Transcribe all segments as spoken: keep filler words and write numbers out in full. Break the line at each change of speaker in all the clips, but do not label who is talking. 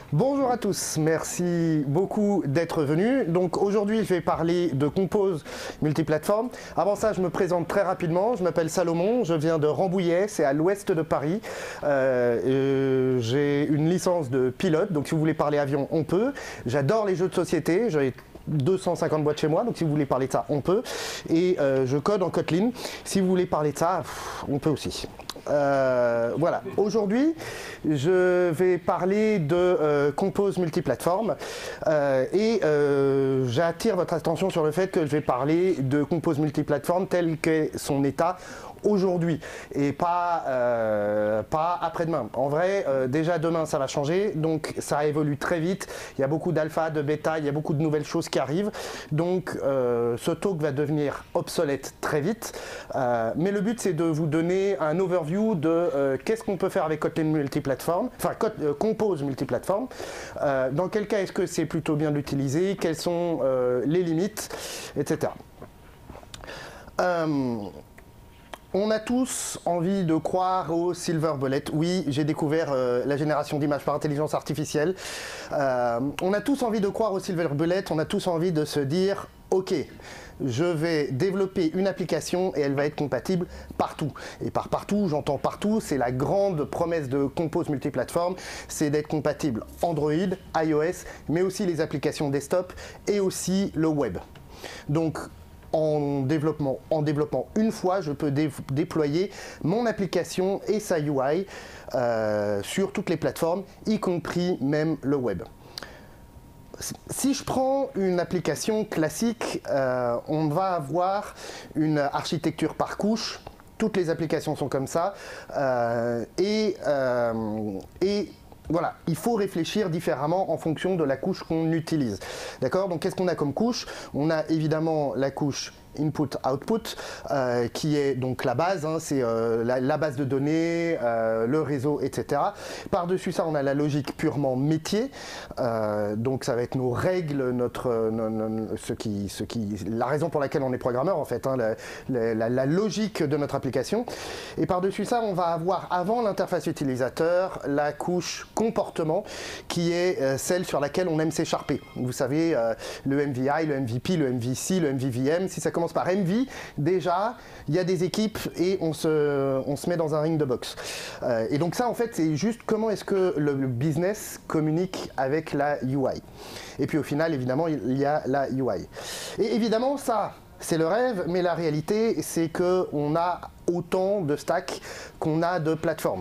Bonjour à tous, merci beaucoup d'être venus. Donc aujourd'hui, je vais parler de Compose multiplateforme. Avant ça, je me présente très rapidement. Je m'appelle Salomon, je viens de Rambouillet, c'est à l'ouest de Paris. Euh, euh, j'ai une licence de pilote, donc si vous voulez parler avion, on peut. J'adore les jeux de société, j'ai deux cent cinquante boîtes chez moi, donc si vous voulez parler de ça, on peut. Et euh, je code en Kotlin. Si vous voulez parler de ça, pff, on peut aussi. Euh, voilà, aujourd'hui je vais parler de euh, Compose multiplateforme euh, et euh, j'attire votre attention sur le fait que je vais parler de Compose multiplateforme tel qu'est son état aujourd'hui et pas, euh, pas après-demain. En vrai, euh, déjà demain ça va changer, donc ça évolue très vite, il y a beaucoup d'alpha, de bêta, il y a beaucoup de nouvelles choses qui arrivent, donc euh, ce talk va devenir obsolète très vite, euh, mais le but c'est de vous donner un overview de euh, qu'est-ce qu'on peut faire avec Kotlin multiplateforme, enfin euh, Compose multiplateforme, euh, dans quel cas est-ce que c'est plutôt bien d'utiliser, quelles sont euh, les limites, et cetera. Euh, On a tous envie de croire au silver bullet. Oui, j'ai découvert euh, la génération d'images par intelligence artificielle. Euh, on a tous envie de croire au silver bullet, on a tous envie de se dire « Ok, je vais développer une application et elle va être compatible partout ». Et par partout, j'entends partout, c'est la grande promesse de Compose multiplateforme, c'est d'être compatible Android, iOS, mais aussi les applications desktop et aussi le web. Donc, En développement, en développement une fois, je peux dé déployer mon application et sa U I euh, sur toutes les plateformes, y compris même le web. Si je prends une application classique, euh, on va avoir une architecture par couche. Toutes les applications sont comme ça. Euh, et, euh, et voilà, il faut réfléchir différemment en fonction de la couche qu'on utilise. D'accord? Donc qu'est-ce qu'on a comme couche? On a évidemment la couche input-output, euh, qui est donc la base, hein, c'est euh, la, la base de données, euh, le réseau, et cetera. Par-dessus ça, on a la logique purement métier, euh, donc ça va être nos règles, notre, no, no, ce qui, ce qui, la raison pour laquelle on est programmeur en fait, hein, la, la, la logique de notre application. Et par-dessus ça, on va avoir avant l'interface utilisateur, la couche comportement, qui est euh, celle sur laquelle on aime s'écharper. Vous savez, euh, le M V I, le M V P, le M V C, le M V V M, si ça commence par M V, déjà, il y a des équipes et on se, on se met dans un ring de boxe. Euh, et donc ça, en fait, c'est juste comment est-ce que le, le business communique avec la U I. Et puis au final, évidemment, il y a la U I. Et évidemment, ça, c'est le rêve, mais la réalité, c'est qu'on a autant de stacks qu'on a de plateformes.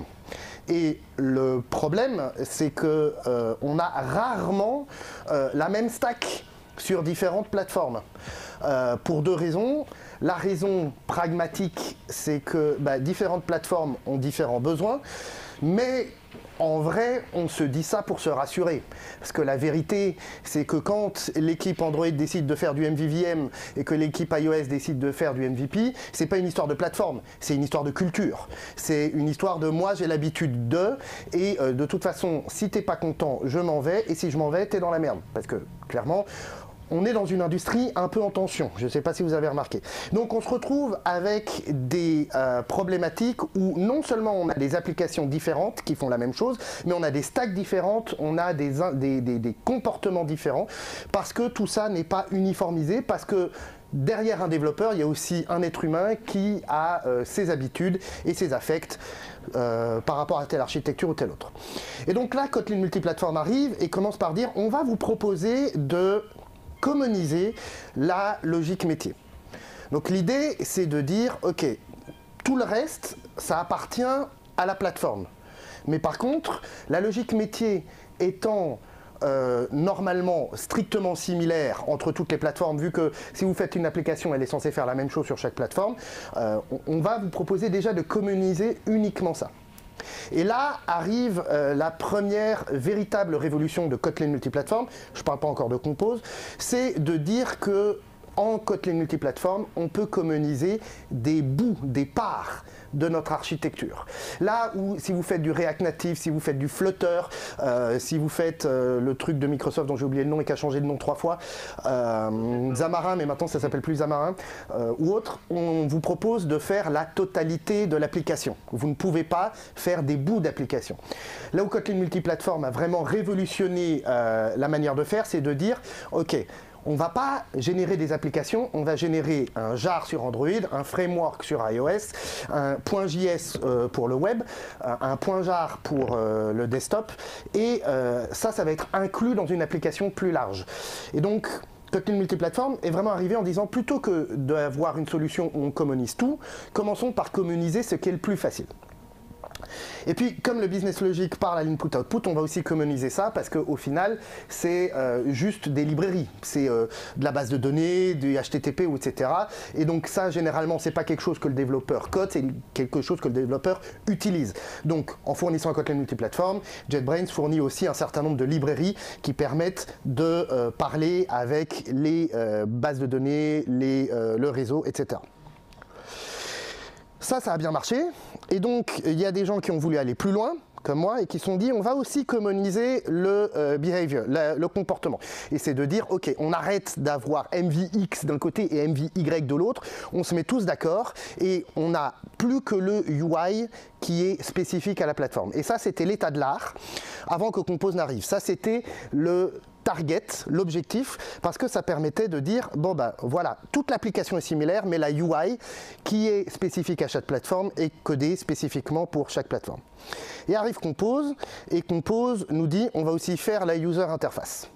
Et le problème, c'est qu'on euh, a rarement euh, la même stack sur différentes plateformes. Euh, pour deux raisons. La raison pragmatique, c'est que bah, différentes plateformes ont différents besoins, mais en vrai, on se dit ça pour se rassurer. Parce que la vérité, c'est que quand l'équipe Android décide de faire du M V V M et que l'équipe iOS décide de faire du M V P, c'est pas une histoire de plateforme, c'est une histoire de culture. C'est une histoire de moi, j'ai l'habitude de, et euh, de toute façon, si t'es pas content, je m'en vais, et si je m'en vais, t'es dans la merde. Parce que, clairement, on est dans une industrie un peu en tension, je ne sais pas si vous avez remarqué. Donc on se retrouve avec des euh, problématiques où non seulement on a des applications différentes qui font la même chose, mais on a des stacks différentes, on a des, des, des, des comportements différents, parce que tout ça n'est pas uniformisé, parce que derrière un développeur, il y a aussi un être humain qui a euh, ses habitudes et ses affects euh, par rapport à telle architecture ou telle autre. Et donc là, Kotlin multiplateforme arrive et commence par dire on va vous proposer de commoniser la logique métier. Donc l'idée, c'est de dire, ok, tout le reste, ça appartient à la plateforme. Mais par contre, la logique métier étant euh, normalement strictement similaire entre toutes les plateformes, vu que si vous faites une application, elle est censée faire la même chose sur chaque plateforme, euh, on, on va vous proposer déjà de commoniser uniquement ça. Et là arrive euh, la première véritable révolution de Kotlin multiplateforme, je ne parle pas encore de Compose, c'est de dire que en Kotlin multiplateforme, on peut communiser des bouts, des parts de notre architecture. Là où, si vous faites du React Native, si vous faites du Flutter, euh, si vous faites euh, le truc de Microsoft dont j'ai oublié le nom et qui a changé de nom trois fois, euh, Xamarin, mais maintenant ça s'appelle plus Xamarin, euh, ou autre, on vous propose de faire la totalité de l'application. Vous ne pouvez pas faire des bouts d'application. Là où Kotlin multiplateforme a vraiment révolutionné euh, la manière de faire, c'est de dire, ok, on ne va pas générer des applications, on va générer un jar sur Android, un framework sur iOS, un .js euh, pour le web, un point jar pour euh, le desktop, et euh, ça, ça va être inclus dans une application plus large. Et donc, Kotlin multiplateforme est vraiment arrivé en disant, plutôt que d'avoir une solution où on communise tout, commençons par communiser ce qui est le plus facile. Et puis, comme le business logic parle à l'input-output, on va aussi communiser ça parce qu'au final, c'est euh, juste des librairies. C'est euh, de la base de données, du H T T P, ou et cetera. Et donc ça, généralement, c'est pas quelque chose que le développeur code, c'est quelque chose que le développeur utilise. Donc, en fournissant un Kotlin multiplateforme, JetBrains fournit aussi un certain nombre de librairies qui permettent de euh, parler avec les euh, bases de données, les, euh, le réseau, et cetera. Ça, ça a bien marché, et donc il y a des gens qui ont voulu aller plus loin, comme moi, et qui se sont dit on va aussi commoniser le euh, behavior, la, le comportement. Et c'est de dire ok, on arrête d'avoir M V X d'un côté et M V Y de l'autre, on se met tous d'accord, et on n'a plus que le U I qui est spécifique à la plateforme. Et ça, c'était l'état de l'art, avant que Compose n'arrive. Ça, c'était le target, l'objectif, parce que ça permettait de dire, bon ben voilà, toute l'application est similaire, mais la U I qui est spécifique à chaque plateforme est codée spécifiquement pour chaque plateforme. Et arrive Compose, et Compose nous dit, on va aussi faire la user interface.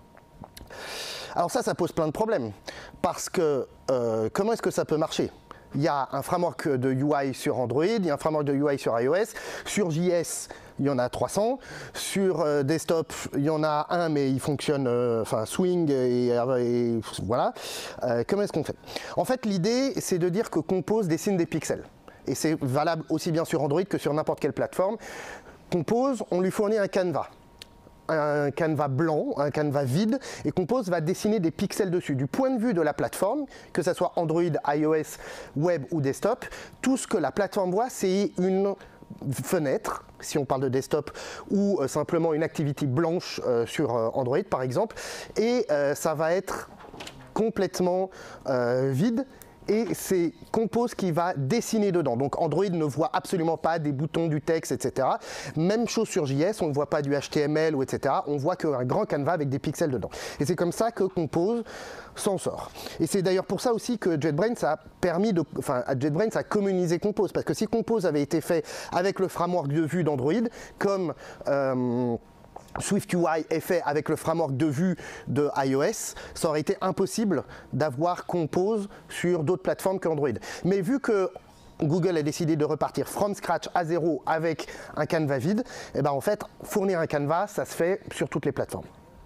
Alors ça, ça pose plein de problèmes, parce que euh, comment est-ce que ça peut marcher ? Il y a un framework de U I sur Android, il y a un framework de U I sur iOS, sur J S, il y en a trois cents, sur euh, desktop, il y en a un, mais il fonctionne, euh, enfin, swing, et, et voilà. Euh, comment est-ce qu'on fait? En fait, l'idée, c'est de dire que Compose dessine des pixels. Et c'est valable aussi bien sur Android que sur n'importe quelle plateforme. Compose, on lui fournit un canevas. Un canevas blanc, un canevas vide, et Compose va dessiner des pixels dessus. Du point de vue de la plateforme, que ce soit Android, iOS, web ou desktop, tout ce que la plateforme voit, c'est une fenêtre, si on parle de desktop, ou euh, simplement une activité blanche euh, sur euh, Android par exemple, et euh, ça va être complètement euh, vide. Et c'est Compose qui va dessiner dedans. Donc Android ne voit absolument pas des boutons, du texte, et cetera. Même chose sur J S, on ne voit pas du H T M L, ou et cetera. On voit qu'un grand canevas avec des pixels dedans. Et c'est comme ça que Compose s'en sort. Et c'est d'ailleurs pour ça aussi que JetBrains a permis de, enfin, JetBrains a communisé Compose. Parce que si Compose avait été fait avec le framework de vue d'Android, comme euh, SwiftUI est fait avec le framework de vue de iOS, ça aurait été impossible d'avoir Compose sur d'autres plateformes qu'Android. Mais vu que Google a décidé de repartir from scratch à zéro avec un canevas vide, et ben en fait, fournir un canevas, ça se fait sur toutes les plateformes.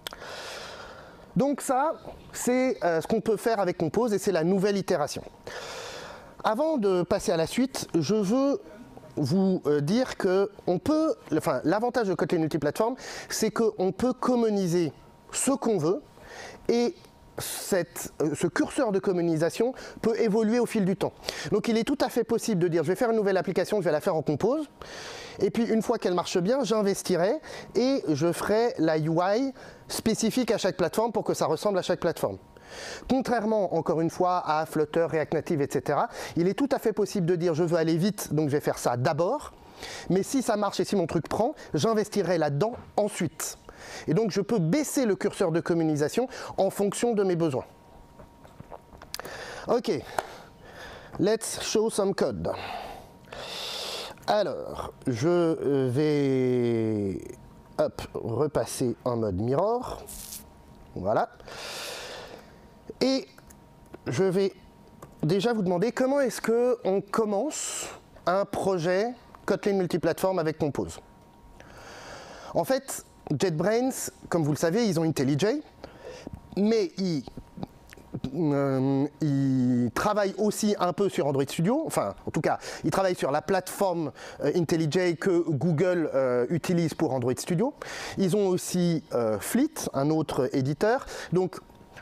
Donc ça, c'est euh, ce qu'on peut faire avec Compose, et c'est la nouvelle itération. Avant de passer à la suite, je veux vous euh, dire que on peut, enfin, l'avantage de Kotlin multiplateforme, c'est qu'on peut commoniser ce qu'on veut, et cette, euh, ce curseur de communisation peut évoluer au fil du temps. Donc il est tout à fait possible de dire je vais faire une nouvelle application, je vais la faire en Compose, et puis une fois qu'elle marche bien, j'investirai et je ferai la U I spécifique à chaque plateforme pour que ça ressemble à chaque plateforme. Contrairement, encore une fois, à Flutter, React Native, et cetera, il est tout à fait possible de dire je veux aller vite, donc je vais faire ça d'abord, mais si ça marche et si mon truc prend, j'investirai là-dedans ensuite. Et donc je peux baisser le curseur de communisation en fonction de mes besoins. Ok, let's show some code. Alors, je vais hop, repasser en mode mirror. Voilà. Et je vais déjà vous demander comment est-ce qu'on commence un projet Kotlin multiplateforme avec Compose. En fait, JetBrains, comme vous le savez, ils ont IntelliJ, mais ils, euh, ils travaillent aussi un peu sur Android Studio, enfin, en tout cas, ils travaillent sur la plateforme euh, IntelliJ que Google euh, utilise pour Android Studio. Ils ont aussi euh, Fleet, un autre éditeur, donc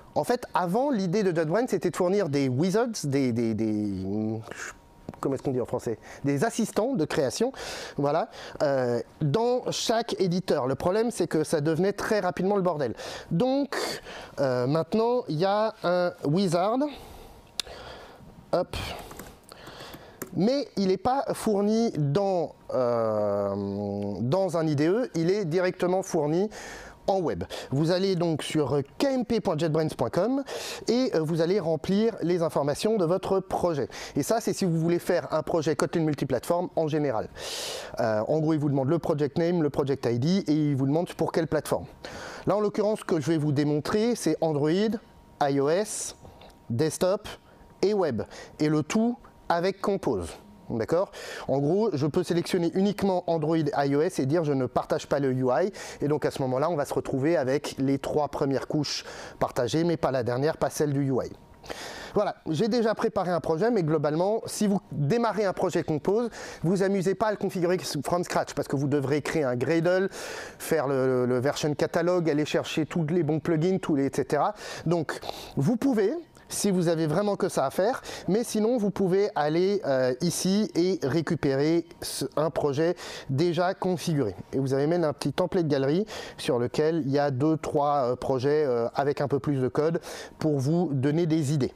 En fait, avant, l'idée de JetBrains, c'était de fournir des wizards, des, des, des comment est-ce qu'on dit en français, des assistants de création, voilà, euh, dans chaque éditeur. Le problème, c'est que ça devenait très rapidement le bordel. Donc, euh, maintenant, il y a un wizard, hop, mais il n'est pas fourni dans, euh, dans un I D E, il est directement fourni en web. Vous allez donc sur k m p point jetbrains point com et vous allez remplir les informations de votre projet. Et ça, c'est si vous voulez faire un projet Kotlin multiplateforme en général. Euh, en gros, il vous demande le project name, le project I D et il vous demande pour quelle plateforme. Là, en l'occurrence, ce que je vais vous démontrer, c'est Android, iOS, desktop et web. Et le tout avec Compose. D'accord? En gros, je peux sélectionner uniquement Android et iOS et dire je ne partage pas le U I. Et donc à ce moment-là, on va se retrouver avec les trois premières couches partagées, mais pas la dernière, pas celle du U I. Voilà, j'ai déjà préparé un projet, mais globalement, si vous démarrez un projet Compose, vous vous amusez pas à le configurer from scratch, parce que vous devrez créer un Gradle, faire le, le version catalogue, aller chercher tous les bons plugins, tous les et cetera. Donc, vous pouvez, si vous avez vraiment que ça à faire, mais sinon vous pouvez aller euh, ici et récupérer ce, un projet déjà configuré. Et vous avez même un petit template galerie sur lequel il y a deux trois euh, projets euh, avec un peu plus de code pour vous donner des idées.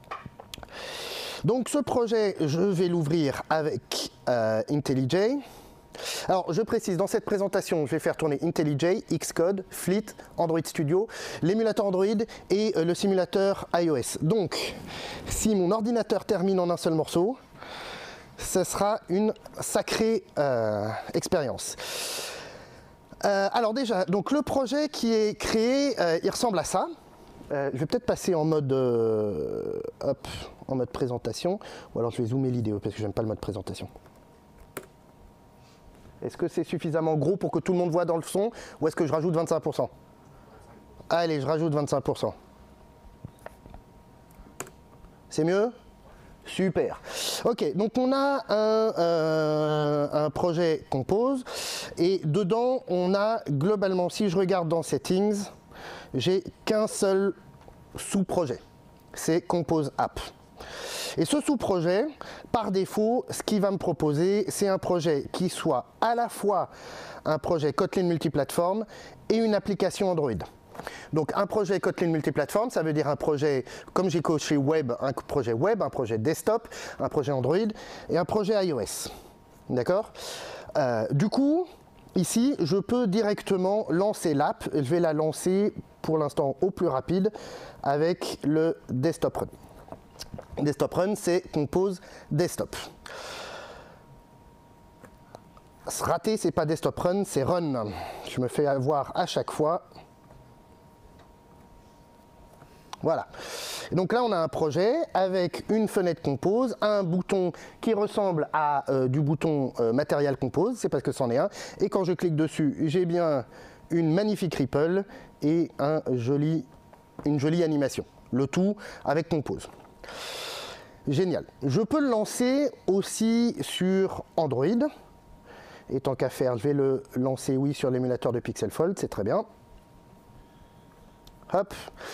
Donc ce projet, je vais l'ouvrir avec euh, IntelliJ. Alors je précise, dans cette présentation, je vais faire tourner IntelliJ, Xcode, Fleet, Android Studio, l'émulateur Android et euh, le simulateur iOS. Donc, si mon ordinateur termine en un seul morceau, ce sera une sacrée euh, expérience. Euh, alors déjà, donc le projet qui est créé, euh, il ressemble à ça. Euh, je vais peut-être passer en mode, euh, hop, en mode présentation, ou alors je vais zoomer l'idée parce que j'aime pas le mode présentation. Est-ce que c'est suffisamment gros pour que tout le monde voit dans le son, ou est-ce que je rajoute vingt-cinq pour cent? Allez, je rajoute vingt-cinq pour cent. C'est mieux? Super. Ok, donc on a un, euh, un projet Compose, et dedans on a globalement, si je regarde dans Settings, j'ai qu'un seul sous-projet, c'est Compose App. Et ce sous-projet, par défaut, ce qu'il va me proposer, c'est un projet qui soit à la fois un projet Kotlin multiplateforme et une application Android. Donc un projet Kotlin multiplateforme, ça veut dire un projet, comme j'ai coché web, un projet web, un projet desktop, un projet Android et un projet iOS. D'accord ? euh, Du coup, ici, je peux directement lancer l'app. Je vais la lancer pour l'instant au plus rapide avec le Desktop Run. Desktop Run, c'est Compose Desktop. Raté, c'est pas Desktop Run, c'est Run. Je me fais avoir à chaque fois. Voilà. Et donc là, on a un projet avec une fenêtre Compose, un bouton qui ressemble à euh, du bouton euh, Material Compose, c'est parce que c'en est un. Et quand je clique dessus, j'ai bien une magnifique ripple et un joli, une jolie animation. Le tout avec Compose. Génial. Je peux le lancer aussi sur Android. Et tant qu'à faire, je vais le lancer, oui, sur l'émulateur de Pixel Fold, c'est très bien. Hop.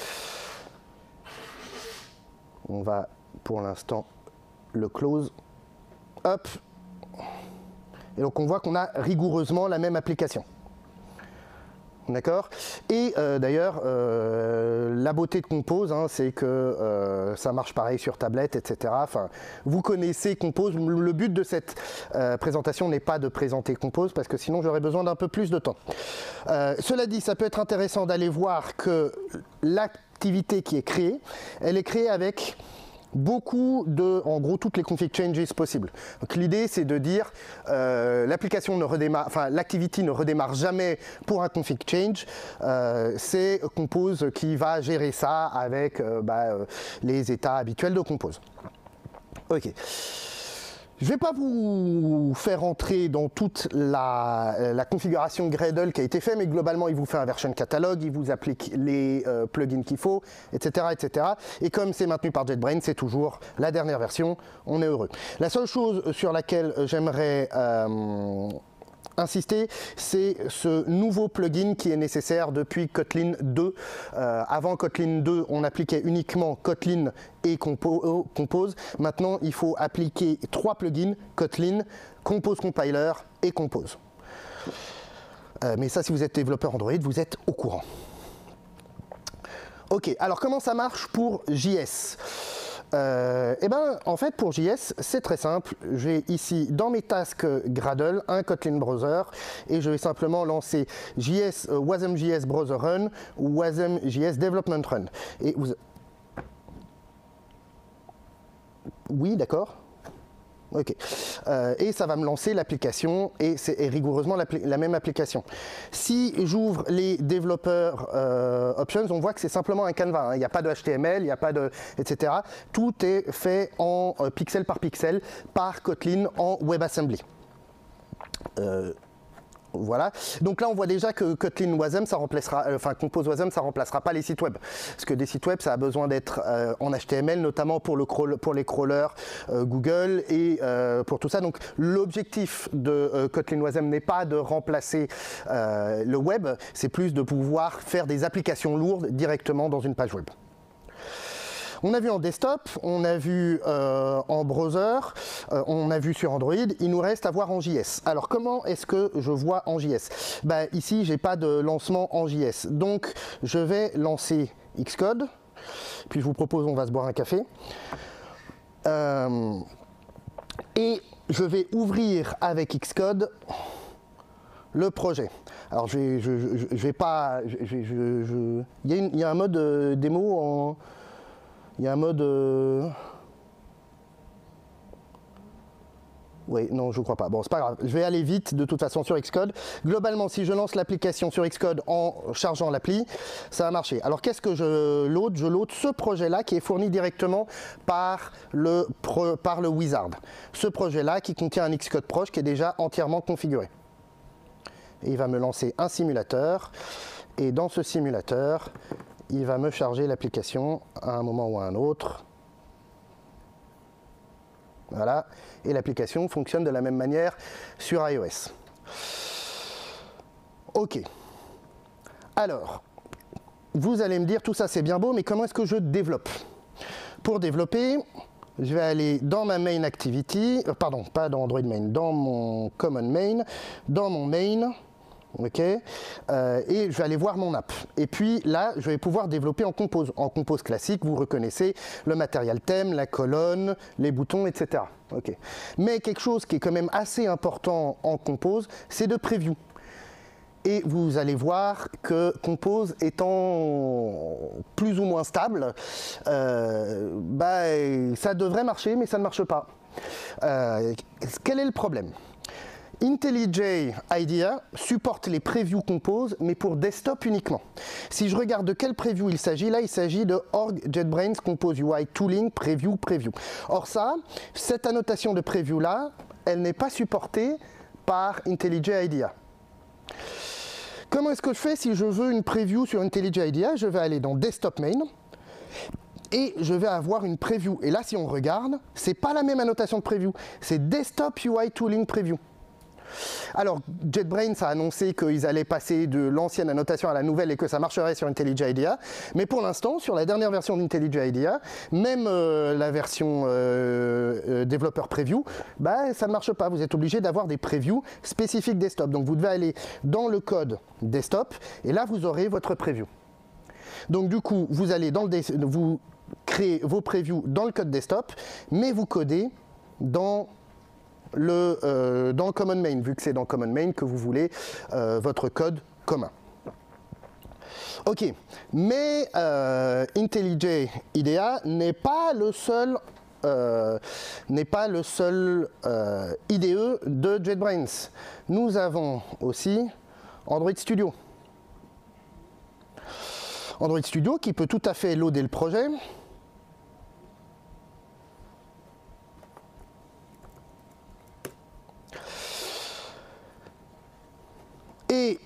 On va, pour l'instant, le close. Hop. Et donc, on voit qu'on a rigoureusement la même application. D'accord? Et euh, d'ailleurs, euh, la beauté de Compose, hein, c'est que euh, ça marche pareil sur tablette, et cetera. Enfin, vous connaissez Compose. Le but de cette euh, présentation n'est pas de présenter Compose, parce que sinon j'aurais besoin d'un peu plus de temps. Euh, cela dit, ça peut être intéressant d'aller voir que l'activité qui est créée, elle est créée avec beaucoup de, en gros, toutes les config changes possibles. Donc l'idée, c'est de dire, euh, l'application ne redémarre, enfin l'activity ne redémarre jamais pour un config change. Euh, c'est Compose qui va gérer ça avec euh, bah, euh, les états habituels de Compose. Ok. Je ne vais pas vous faire entrer dans toute la, la configuration Gradle qui a été faite, mais globalement, il vous fait un version catalogue, il vous applique les euh, plugins qu'il faut, et cetera, et cetera. Et comme c'est maintenu par JetBrains, c'est toujours la dernière version, on est heureux. La seule chose sur laquelle j'aimerais euh, insister, c'est ce nouveau plugin qui est nécessaire depuis Kotlin deux. Euh, avant Kotlin deux, on appliquait uniquement Kotlin et Compo Compose. Maintenant, il faut appliquer trois plugins, Kotlin, Compose Compiler et Compose. Euh, mais ça, si vous êtes développeur Android, vous êtes au courant. Ok, alors comment ça marche pour J S ? Euh, et ben, en fait, pour J S, c'est très simple. J'ai ici, dans mes tasks Gradle, un Kotlin Browser, et je vais simplement lancer J S, euh, wasm.js Browser Run ou wasm.js Development Run. Et vous... Oui, d'accord. Ok. Euh, et ça va me lancer l'application, et c'est rigoureusement la même application. Si j'ouvre les développeurs euh, options, on voit que c'est simplement un canevas. Hein. Il n'y a pas de H T M L, il n'y a pas de... et cetera. Tout est fait en euh, pixel par pixel par Kotlin en WebAssembly. Euh, Voilà. Donc là, on voit déjà que Kotlin Wasm, ça remplacera, euh, enfin Compose Wasm, ça remplacera pas les sites web. Parce que des sites web, ça a besoin d'être euh, en H T M L, notamment pour, le crawl, pour les crawlers euh, Google et euh, pour tout ça. Donc l'objectif de euh, Kotlin Wasm n'est pas de remplacer euh, le web, c'est plus de pouvoir faire des applications lourdes directement dans une page web. On a vu en desktop, on a vu euh, en browser, euh, on a vu sur Android, il nous reste à voir en J S. Alors comment est-ce que je vois en J S? Bah, ici, j'ai pas de lancement en J S. Donc je vais lancer Xcode, puis je vous propose, on va se boire un café. Euh, et je vais ouvrir avec Xcode le projet. Alors je vais, je, je, je vais pas... Je, je, je, je... Il, y a une, il y a un mode euh, démo en... Il y a un mode... Euh... Oui, non, je ne crois pas. Bon, c'est pas grave. Je vais aller vite, de toute façon, sur Xcode. Globalement, si je lance l'application sur Xcode en chargeant l'appli, ça va marcher. Alors, qu'est-ce que je load? Je load ce projet-là qui est fourni directement par le, pro, par le Wizard. Ce projet-là qui contient un Xcode proche qui est déjà entièrement configuré. Et il va me lancer un simulateur. Et dans ce simulateur, il va me charger l'application à un moment ou à un autre. Voilà. Et l'application fonctionne de la même manière sur iOS. Ok. Alors, vous allez me dire, tout ça c'est bien beau, mais comment est-ce que je développe? Pour développer, je vais aller dans ma main activity, euh, pardon, pas dans Android main, dans mon common main, dans mon main. Ok, euh, et je vais aller voir mon app. Et puis là, je vais pouvoir développer en Compose. En Compose classique, vous reconnaissez le matériel thème, la colonne, les boutons, et cetera. Ok. Mais quelque chose qui est quand même assez important en Compose, c'est de preview. Et vous allez voir que Compose étant plus ou moins stable, euh, bah, ça devrait marcher, mais ça ne marche pas. Euh, quel est le problème ? IntelliJ IDEA supporte les previews Compose, mais pour desktop uniquement. Si je regarde de quel preview il s'agit, là il s'agit de org JetBrains Compose U I Tooling Preview Preview. Or ça, cette annotation de preview là, elle n'est pas supportée par IntelliJ IDEA. Comment est-ce que je fais si je veux une preview sur IntelliJ IDEA? Je vais aller dans Desktop Main. Et je vais avoir une preview. Et là, si on regarde, c'est pas la même annotation de preview. C'est Desktop U I Tooling Preview. Alors, JetBrains a annoncé qu'ils allaient passer de l'ancienne annotation à la nouvelle et que ça marcherait sur IntelliJ IDEA. Mais pour l'instant, sur la dernière version d'IntelliJ IDEA, même euh, la version euh, euh, développeur preview, bah, ça ne marche pas. Vous êtes obligé d'avoir des previews spécifiques desktop. Donc, vous devez aller dans le code desktop et là, vous aurez votre preview. Donc, du coup, vous allez dans le vous créez vos previews dans le code desktop, mais vous codez dans Le, euh, dans le common main, vu que c'est dans common main que vous voulez euh, votre code commun. Ok, mais euh, IntelliJ IDEA n'est pas le seul euh, n'est pas le seul euh, I D E de JetBrains. Nous avons aussi Android Studio. Android Studio qui peut tout à fait loader le projet. Et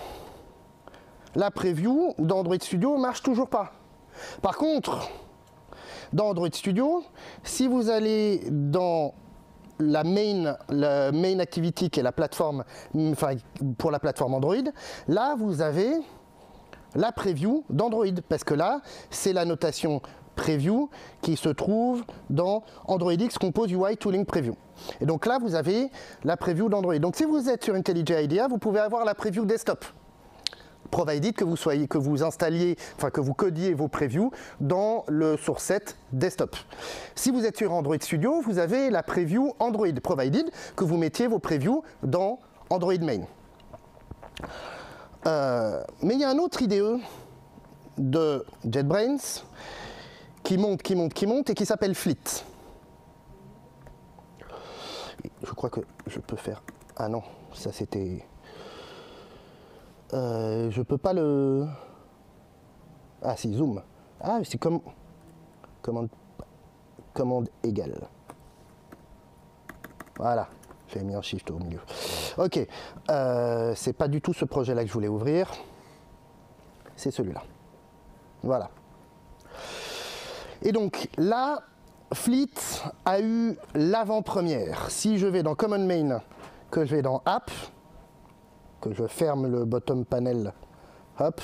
la preview d'Android Studio ne marche toujours pas. Par contre, dans Android Studio, si vous allez dans la main, la main activity qui est la plateforme, enfin pour la plateforme Android, là vous avez la preview d'Android, parce que là c'est la notation preview qui se trouve dans Android X Compose U I Tooling Preview. Et donc là vous avez la preview d'Android. Donc si vous êtes sur IntelliJ IDEA, vous pouvez avoir la preview desktop, provided que vous soyez, que vous installiez, enfin que vous codiez vos previews dans le source set desktop. Si vous êtes sur Android Studio, vous avez la preview Android, provided que vous mettiez vos previews dans Android Main. Euh, mais il y a un autre I D E de JetBrains qui monte, qui monte, qui monte et qui s'appelle Fleet. Je crois que je peux faire... Ah non, ça c'était... Euh, je peux pas le... Ah si, zoom. Ah, c'est comme... Commande... Commande égale. Voilà. J'ai mis un shift au milieu. Ok. Euh, c'est pas du tout ce projet-là que je voulais ouvrir. C'est celui-là. Voilà. Et donc là, Fleet a eu l'avant-première. Si je vais dans Common Main, que je vais dans App, que je ferme le bottom panel, hop.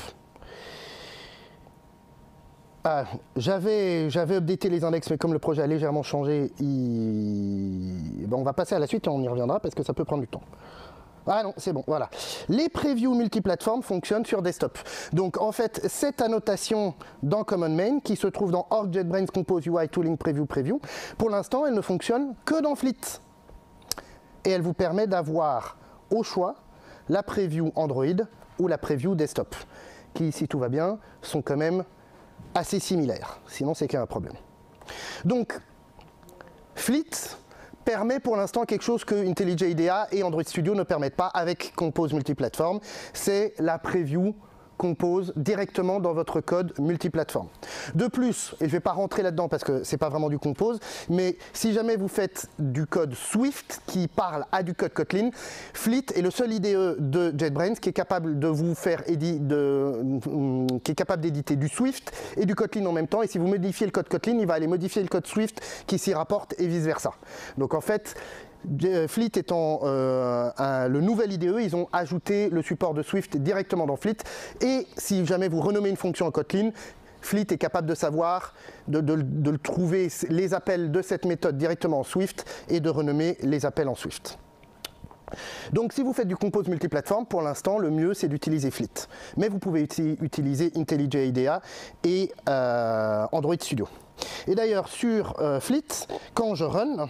Ah, j'avais j'avais updaté les index, mais comme le projet a légèrement changé, il... ben, on va passer à la suite et on y reviendra parce que ça peut prendre du temps. Ah non, c'est bon, voilà. Les previews multiplateformes fonctionnent sur desktop. Donc en fait, cette annotation dans Common Main, qui se trouve dans Org JetBrains Compose U I Tooling Preview Preview, pour l'instant, elle ne fonctionne que dans Fleet. Et elle vous permet d'avoir au choix la preview Android ou la preview desktop, qui, si tout va bien, sont quand même assez similaires. Sinon, c'est qu'il y a un problème. Donc, Fleet permet pour l'instant quelque chose que IntelliJ IDEA et Android Studio ne permettent pas avec Compose multiplateforme, c'est la preview Compose directement dans votre code multiplateforme. De plus, et je ne vais pas rentrer là-dedans parce que ce n'est pas vraiment du Compose, mais si jamais vous faites du code Swift qui parle à du code Kotlin, Fleet est le seul I D E de JetBrains qui est capable de vous faire édi de, qui est capable d'éditer du Swift et du Kotlin en même temps. Et si vous modifiez le code Kotlin, il va aller modifier le code Swift qui s'y rapporte et vice versa. Donc en fait, Fleet étant euh, un, le nouvel I D E, ils ont ajouté le support de Swift directement dans Fleet. Et si jamais vous renommez une fonction en Kotlin, Fleet est capable de savoir, de, de, de le trouver les appels de cette méthode directement en Swift et de renommer les appels en Swift. Donc si vous faites du Compose multiplateforme, pour l'instant, le mieux c'est d'utiliser Fleet. Mais vous pouvez uti utiliser IntelliJ IDEA et euh, Android Studio. Et d'ailleurs, sur euh, Fleet, quand je run,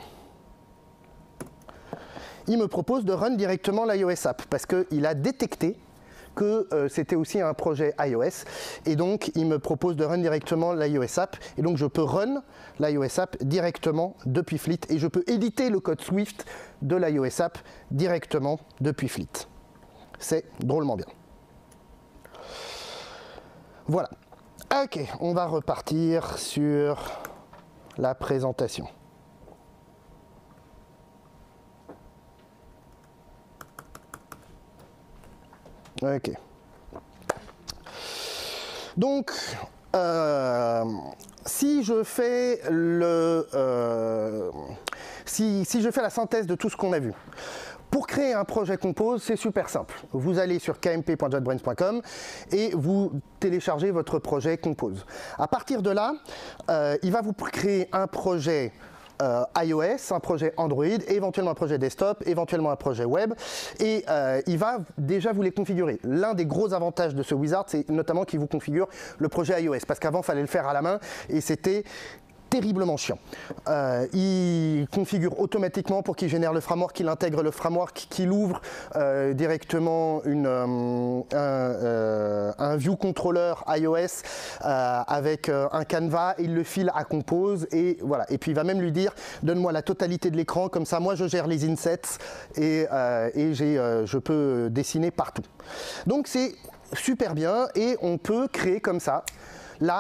il me propose de run directement l'iOS app parce qu'il a détecté que euh, c'était aussi un projet iOS et donc il me propose de run directement l'iOS app et donc je peux run l'iOS app directement depuis Fleet et je peux éditer le code Swift de l'iOS app directement depuis Fleet. C'est drôlement bien. Voilà. Ok, on va repartir sur la présentation. Ok. Donc, euh, si je fais le, euh, si, si je fais la synthèse de tout ce qu'on a vu, pour créer un projet Compose, c'est super simple. Vous allez sur k m p point jetbrains point com et vous téléchargez votre projet Compose. À partir de là, euh, il va vous créer un projet Euh, iOS, un projet Android, éventuellement un projet desktop, éventuellement un projet web, et euh, il va déjà vous les configurer. L'un des gros avantages de ce wizard, c'est notamment qu'il vous configure le projet iOS, parce qu'avant, il fallait le faire à la main, et c'était terriblement chiant. Euh, il configure automatiquement pour qu'il génère le framework, qu'il intègre le framework, qu'il ouvre euh, directement une, euh, un, euh, un view controller iOS euh, avec euh, un canevas, il le file à Compose et voilà. Et puis il va même lui dire donne-moi la totalité de l'écran, comme ça moi je gère les insets et, euh, et j'ai, euh, je peux dessiner partout. Donc c'est super bien et on peut créer comme ça la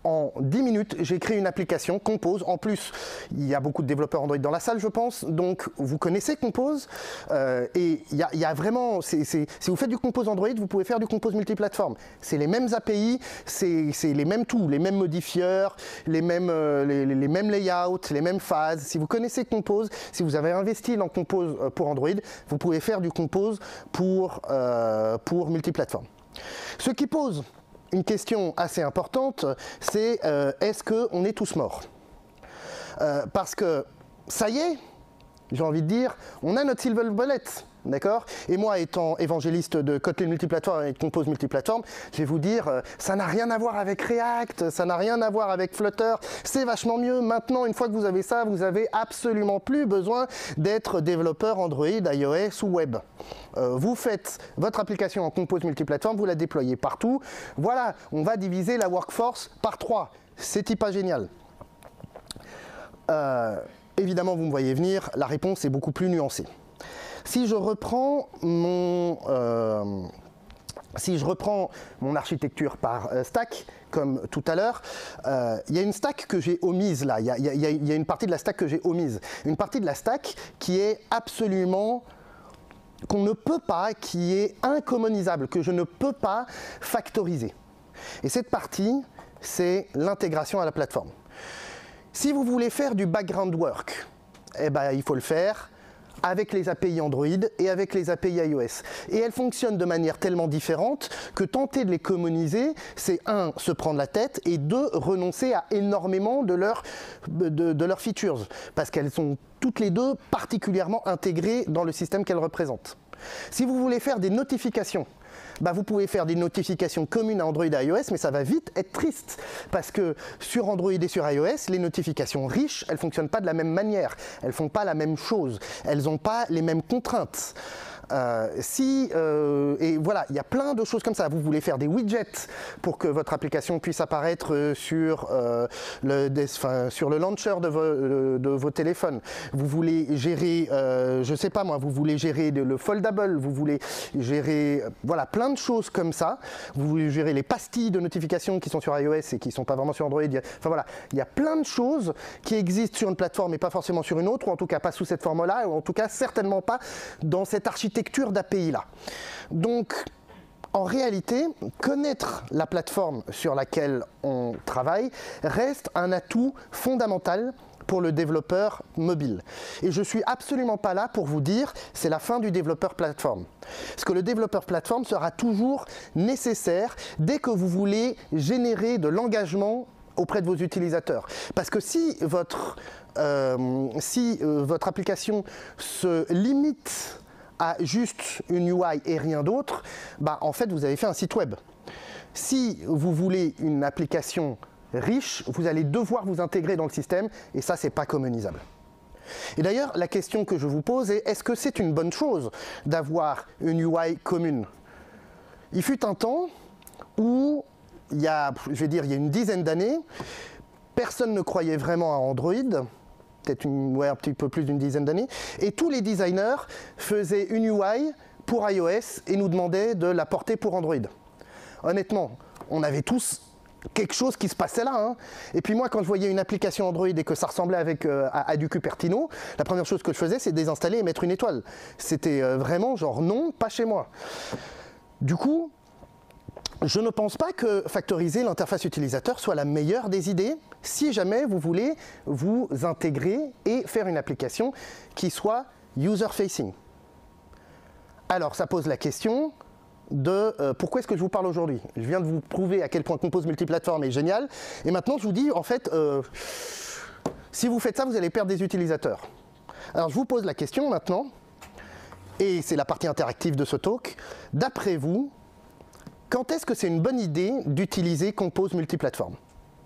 en dix minutes, j'ai créé une application Compose. En plus, il y a beaucoup de développeurs Android dans la salle, je pense, donc vous connaissez Compose. Euh, et il y, y a vraiment, c'est, c'est, si vous faites du Compose Android, vous pouvez faire du Compose multiplateforme. C'est les mêmes A P I, c'est les mêmes tools, les mêmes modifieurs, les mêmes, euh, les, les mêmes layouts, les mêmes phases. Si vous connaissez Compose, si vous avez investi dans Compose pour Android, vous pouvez faire du Compose pour, euh, pour multiplateforme. Ce qui pose une question assez importante, c'est euh, est-ce qu'on est tous morts? euh, Parce que ça y est, j'ai envie de dire, on a notre silver bullet, d'accord? Et moi, étant évangéliste de Kotlin multiplateforme et de Compose multiplateforme, je vais vous dire, euh, ça n'a rien à voir avec React, ça n'a rien à voir avec Flutter, c'est vachement mieux. Maintenant, une fois que vous avez ça, vous avez absolument plus besoin d'être développeur Android, iOS ou web. Euh, vous faites votre application en Compose multiplateforme, vous la déployez partout. Voilà, on va diviser la workforce par trois. C'est pas génial. Euh, évidemment, vous me voyez venir, la réponse est beaucoup plus nuancée. Si je reprends mon, euh, si je reprends mon architecture par euh, stack, comme tout à l'heure, euh, il y a une stack que j'ai omise là, il y a, y a, y a une partie de la stack que j'ai omise. Une partie de la stack qui est absolument, qu'on ne peut pas, qui est incommonisable, que je ne peux pas factoriser. Et cette partie, c'est l'intégration à la plateforme. Si vous voulez faire du background work, eh ben, il faut le faire avec les A P I Android et avec les A P I iOS. Et elles fonctionnent de manière tellement différente que tenter de les commoniser, c'est un, se prendre la tête, et deux, renoncer à énormément de, leur, de, de leurs features, parce qu'elles sont toutes les deux particulièrement intégrées dans le système qu'elles représentent. Si vous voulez faire des notifications, bah vous pouvez faire des notifications communes à Android et à iOS, mais ça va vite être triste, parce que sur Android et sur iOS, les notifications riches, elles ne fonctionnent pas de la même manière, elles ne font pas la même chose, elles n'ont pas les mêmes contraintes. Euh, si, euh, et voilà, il y a plein de choses comme ça. Vous voulez faire des widgets pour que votre application puisse apparaître sur, euh, le, des, enfin, sur le launcher de vos, de vos téléphones. Vous voulez gérer, euh, je sais pas moi, vous voulez gérer le foldable, vous voulez gérer, voilà, plein de choses comme ça. Vous voulez gérer les pastilles de notifications qui sont sur iOS et qui ne sont pas vraiment sur Android. Enfin voilà, il y a plein de choses qui existent sur une plateforme et pas forcément sur une autre, ou en tout cas pas sous cette forme-là, ou en tout cas certainement pas dans cette architecture d'A P I là. Donc, en réalité, connaître la plateforme sur laquelle on travaille reste un atout fondamental pour le développeur mobile. Et je ne suis absolument pas là pour vous dire c'est la fin du développeur plateforme. Parce que le développeur plateforme sera toujours nécessaire dès que vous voulez générer de l'engagement auprès de vos utilisateurs. Parce que si votre, euh, si, euh, votre application se limite à juste une U I et rien d'autre, bah en fait vous avez fait un site web. Si vous voulez une application riche, vous allez devoir vous intégrer dans le système, et ça c'est pas communisable. Et d'ailleurs la question que je vous pose est, est-ce que c'est une bonne chose d'avoir une U I commune? Il fut un temps où il y a, je vais dire, il y a une dizaine d'années, personne ne croyait vraiment à Android, peut-être une, ouais, un petit peu plus d'une dizaine d'années, et tous les designers faisaient une U I pour iOS et nous demandaient de la porter pour Android. Honnêtement, on avait tous quelque chose qui se passait là. Hein. Et puis moi, quand je voyais une application Android et que ça ressemblait avec, euh, à, à du Cupertino, la première chose que je faisais, c'est désinstaller et mettre une étoile. C'était euh, vraiment genre non, pas chez moi. Du coup, je ne pense pas que factoriser l'interface utilisateur soit la meilleure des idées si jamais vous voulez vous intégrer et faire une application qui soit user-facing. Alors, ça pose la question de euh, pourquoi est-ce que je vous parle aujourd'hui. Je viens de vous prouver à quel point Compose multiplateforme est génial, et maintenant je vous dis, en fait, euh, si vous faites ça, vous allez perdre des utilisateurs. Alors, je vous pose la question maintenant, et c'est la partie interactive de ce talk. D'après vous, quand est-ce que c'est une bonne idée d'utiliser Compose multiplateforme?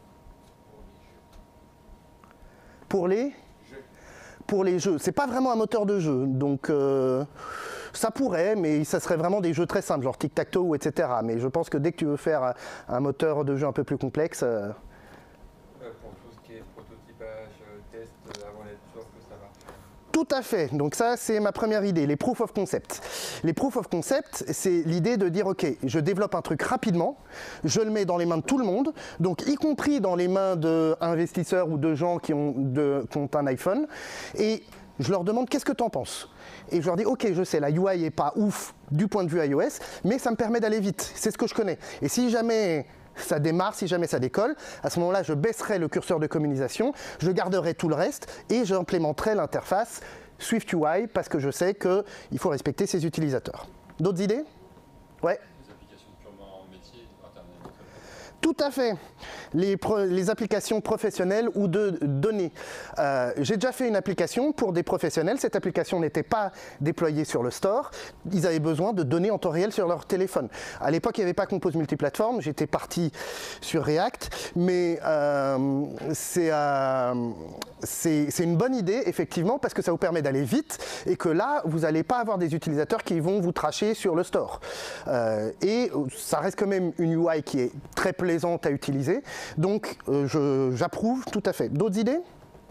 Pour les jeux. Pour les jeux. C'est pas vraiment un moteur de jeu, donc euh, ça pourrait, mais ça serait vraiment des jeux très simples, genre tic-tac-toe, et cetera. Mais je pense que dès que tu veux faire un moteur de jeu un peu plus complexe... Euh...
Pour tout ce qui est prototypage, test, avant d'être sûr que ça marche.
Tout à fait. Donc ça, c'est ma première idée, les proof of concept. Les proof of concept, c'est l'idée de dire, ok, je développe un truc rapidement, je le mets dans les mains de tout le monde, donc y compris dans les mains d'investisseurs ou de gens qui ont, de, qui ont un iPhone, et je leur demande, qu'est-ce que tu en penses? Et je leur dis, ok, je sais, la U I n'est pas ouf du point de vue iOS, mais ça me permet d'aller vite, c'est ce que je connais. Et si jamais ça démarre, si jamais ça décolle, à ce moment-là, je baisserai le curseur de communication, je garderai tout le reste et j'implémenterai l'interface SwiftUI parce que je sais qu'il faut respecter ses utilisateurs. D'autres idées? Ouais.
Des applications purement métier, internet.
Tout à fait. Les, les applications professionnelles ou de données. Euh, J'ai déjà fait une application pour des professionnels. Cette application n'était pas déployée sur le store. Ils avaient besoin de données en temps réel sur leur téléphone. À l'époque, il n'y avait pas Compose multiplateforme. J'étais parti sur React. Mais euh, c'est euh, une bonne idée, effectivement, parce que ça vous permet d'aller vite et que là, vous n'allez pas avoir des utilisateurs qui vont vous tracher sur le store. Euh, et ça reste quand même une U I qui est très plaisante à utiliser. Donc, euh, j'approuve tout à fait. D'autres idées?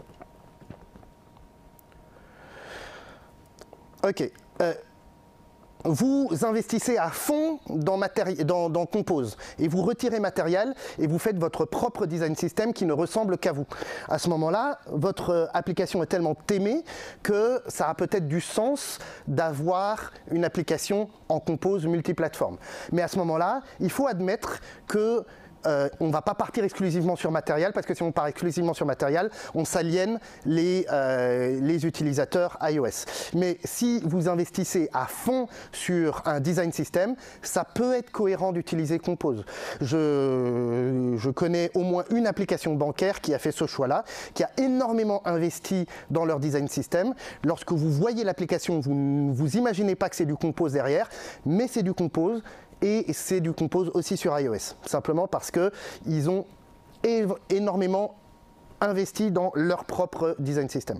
Ok. Euh, vous investissez à fond dans, dans, dans Compose et vous retirez matériel et vous faites votre propre design system qui ne ressemble qu'à vous. À ce moment-là, votre application est tellement aimée que ça a peut-être du sens d'avoir une application en Compose multiplateforme. Mais à ce moment-là, il faut admettre que Euh, on ne va pas partir exclusivement sur matériel, parce que si on part exclusivement sur matériel, on s'aliène les, euh, les utilisateurs iOS. Mais si vous investissez à fond sur un design system, ça peut être cohérent d'utiliser Compose. Je, je connais au moins une application bancaire qui a fait ce choix-là, qui a énormément investi dans leur design system. Lorsque vous voyez l'application, vous ne vous imaginez pas que c'est du Compose derrière, mais c'est du Compose. Et c'est du Compose aussi sur iOS, simplement parce qu'ils ont énormément investi dans leur propre design system.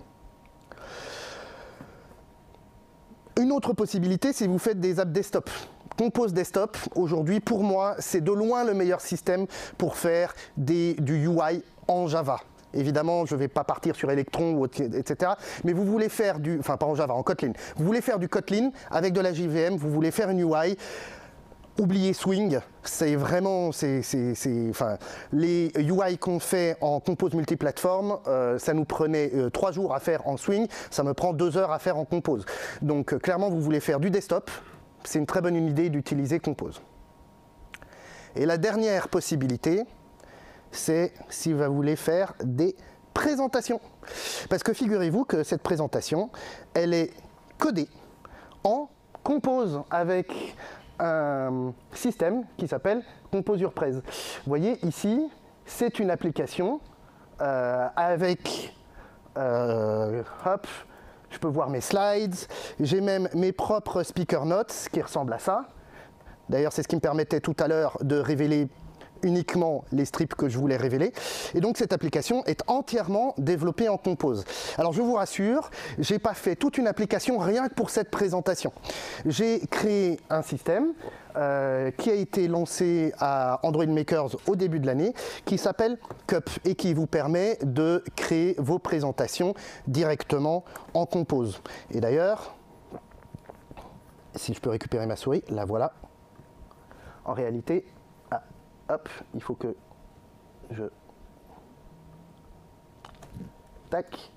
Une autre possibilité, c'est que vous faites des apps desktop. Compose Desktop, aujourd'hui, pour moi, c'est de loin le meilleur système pour faire des, du U I en Java. Évidemment, je ne vais pas partir sur Electron, et cetera. Mais vous voulez faire du, enfin pas en Java, en Kotlin. Vous voulez faire du Kotlin avec de la J V M, vous voulez faire une U I. Oubliez Swing, c'est vraiment, c'est, c'est, c'est, enfin, les U I qu'on fait en Compose multiplateforme, euh, ça nous prenait euh, trois jours à faire en Swing, ça me prend deux heures à faire en Compose. Donc euh, clairement, vous voulez faire du desktop, c'est une très bonne idée d'utiliser Compose. Et la dernière possibilité, c'est si vous voulez faire des présentations. Parce que figurez-vous que cette présentation, elle est codée en Compose avec un système qui s'appelle Compose Urprez. Vous voyez ici, c'est une application euh, avec, euh, hop, je peux voir mes slides, j'ai même mes propres speaker notes qui ressemblent à ça. D'ailleurs, c'est ce qui me permettait tout à l'heure de révéler uniquement les strips que je voulais révéler. Et donc cette application est entièrement développée en Compose. Alors je vous rassure, j'ai pas fait toute une application rien que pour cette présentation. J'ai créé un système euh, qui a été lancé à Android Makers au début de l'année, qui s'appelle Cup et qui vous permet de créer vos présentations directement en Compose. Et d'ailleurs, si je peux récupérer ma souris, la voilà. En réalité, hop, il faut que je... Tac.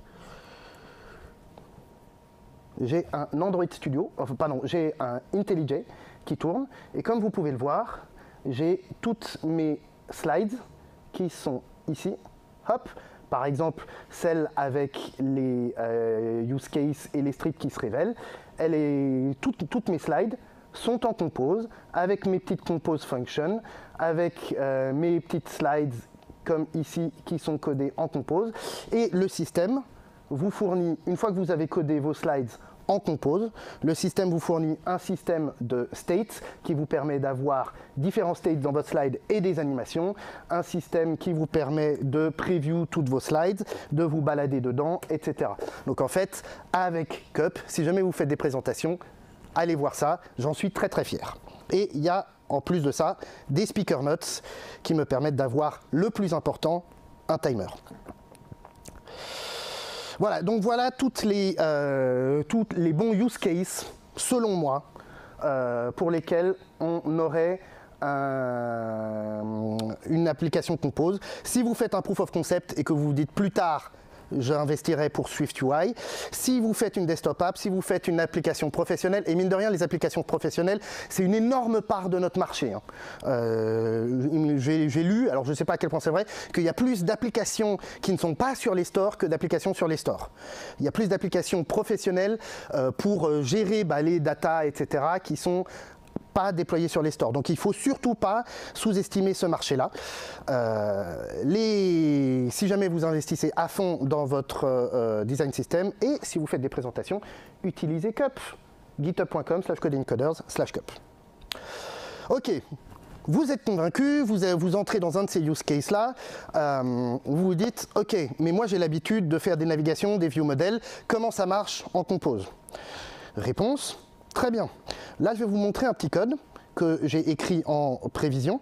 J'ai un Android Studio, enfin pardon, j'ai un IntelliJ qui tourne. Et comme vous pouvez le voir, j'ai toutes mes slides qui sont ici. Hop, par exemple, celle avec les euh, use cases et les strips qui se révèlent. Elle est, toutes, toutes mes slides sont en Compose, avec mes petites Compose Functions, avec euh, mes petites slides comme ici qui sont codées en Compose. Et le système vous fournit, une fois que vous avez codé vos slides en Compose, le système vous fournit un système de states qui vous permet d'avoir différents states dans votre slide et des animations, un système qui vous permet de preview toutes vos slides, de vous balader dedans, et cetera. Donc en fait, avec Cup, si jamais vous faites des présentations, allez voir ça, j'en suis très très fier. Et il y a en plus de ça des speaker notes qui me permettent d'avoir le plus important, un timer. Voilà, donc voilà toutes les, euh, toutes les bons use cases, selon moi, euh, pour lesquels on aurait un, une application Compose. Si vous faites un proof of concept et que vous vous dites plus tard, j'investirai pour SwiftUI. Si vous faites une desktop app, si vous faites une application professionnelle, et mine de rien, les applications professionnelles, c'est une énorme part de notre marché. Hein. Euh, j'ai, j'ai lu, alors je ne sais pas à quel point c'est vrai, qu'il y a plus d'applications qui ne sont pas sur les stores que d'applications sur les stores. Il y a plus d'applications professionnelles euh, pour euh, gérer bah, les data, et cetera, qui sont pas déployés sur les stores. Donc il ne faut surtout pas sous-estimer ce marché-là. Euh, les... Si jamais vous investissez à fond dans votre euh, design system et si vous faites des présentations, utilisez Cup. github point com slash codingcoders slash cup. Ok. Vous êtes convaincu, vous, vous entrez dans un de ces use cases-là, euh, vous vous dites, ok, mais moi j'ai l'habitude de faire des navigations, des view models, comment ça marche en Compose? Réponse, très bien. Là, je vais vous montrer un petit code que j'ai écrit en prévision.